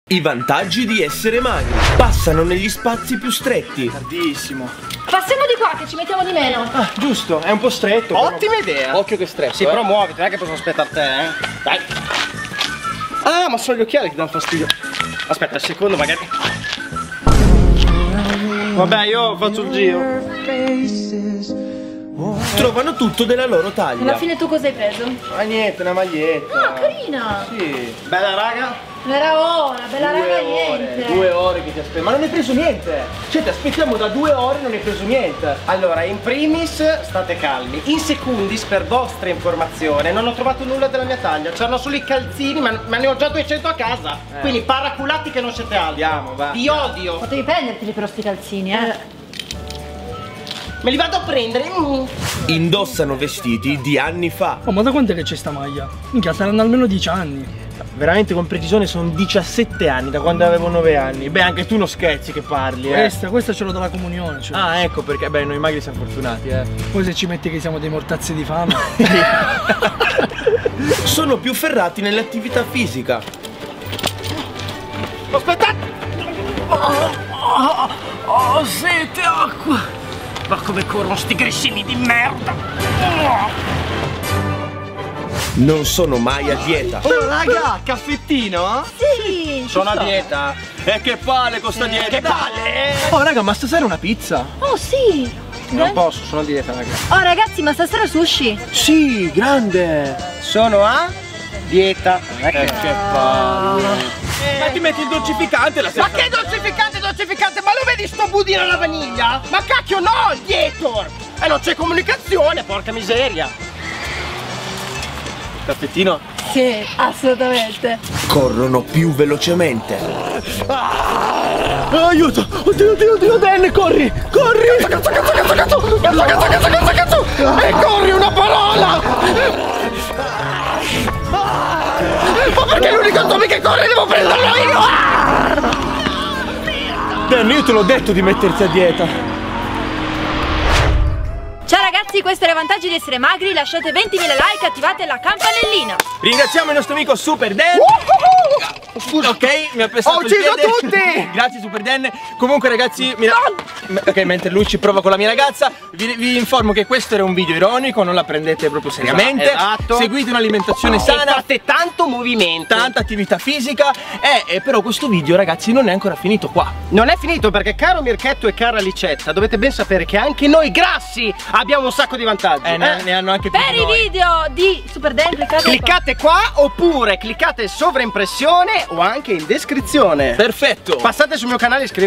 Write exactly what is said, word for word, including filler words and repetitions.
I vantaggi di essere magri. Passano negli spazi più stretti. Tardissimo. Passiamo di qua che ci mettiamo di meno. Ah, giusto, è un po' stretto. Ottima però... idea. Occhio che stretto. Sì, eh. però muoviti, non è che posso aspettare te, eh. Dai. Ah, ma sono gli occhiali che danno fastidio. Aspetta, un secondo magari. Vabbè, io faccio il giro. Trovano tutto della loro taglia. Alla fine tu cosa hai preso? Ah, niente, una maglietta. Ah, carina. Sì. Bella raga. Bella ora, bella Due raga, ore, niente. due ore che ti aspetto. Ma non hai preso niente. Cioè, ti aspettiamo da due ore e non hai preso niente. Allora, in primis state calmi. In secundis, per vostra informazione, non ho trovato nulla della mia taglia. C'erano solo i calzini, ma, ma ne ho già duecento a casa. Eh. Quindi paraculati che non siete altri. Andiamo, va. Vi odio. Potevi prenderteli però sti calzini, eh. Me li vado a prendere. Mm. Indossano vestiti di anni fa. Oh, ma da quant'è che c'è sta maglia? Minchia, saranno almeno dieci anni. Veramente con precisione sono diciassette anni, da quando avevo nove anni. Beh, anche tu non scherzi che parli, eh. Questa, questa ce l'ho dalla comunione. Cioè. Ah, ecco perché, beh, noi magri siamo fortunati, eh. Poi se ci metti che siamo dei mortazzi di fame. Sono più ferrati nell'attività fisica. Aspettate! Oh, oh, oh, sete, acqua. Ma come corrono sti grissini di merda! Oh. Non sono mai a dieta. Oh, raga, caffettino? Sì. Sono a dieta. E che palle con sta dieta? Che palle! Oh, raga, ma stasera una pizza? Oh, sì. Non posso, sono a dieta, raga. Oh, ragazzi, ma stasera sushi. Sì, grande. Sono a dieta. Eh, che palle. Ma ti metti il dolcificante la sera? Ma che dolcificante, dolcificante? Ma lo vedi sto budino alla vaniglia? Ma cacchio no, il Gator! E non c'è comunicazione, porca miseria! Caffettino? Sì, assolutamente. Corrono più velocemente. Ah, aiuto! Oddio, oddio, oddio, Dan, corri! Corri! Cazzo, cazzo, cazzo, cazzo! Cazzo, cazzo, cazzo, cazzo, cazzo! E corri una parola! Ma perché l'unico zombie che corre devo prenderlo io? Dan, io te l'ho detto di metterti a dieta. Ciao ragazzi, questo è il vantaggio di essere magri. Lasciate ventimila like, attivate la campanellina. Ringraziamo il nostro amico Super Dan. Scusa. Ok, mi ha prestato Ho il ucciso piede. tutti! Grazie Super Dan. Comunque ragazzi, mi... ok, mentre lui ci prova con la mia ragazza, vi, vi informo che questo era un video ironico, non la prendete proprio seriamente. Esatto. Seguite un'alimentazione E sana, fate tanto movimento. tanta attività fisica. E, e però questo video ragazzi non è ancora finito qua. Non è finito perché caro Mirchetto e cara Licetta, dovete ben sapere che anche noi grassi abbiamo un sacco di vantaggi. Eh, ne, eh? ne hanno anche più Per di i noi. video di Super Dan cliccate, Cliccate qua oppure cliccate sovraimpressione o anche in descrizione. Perfetto. Passate sul mio canale e iscrivetevi.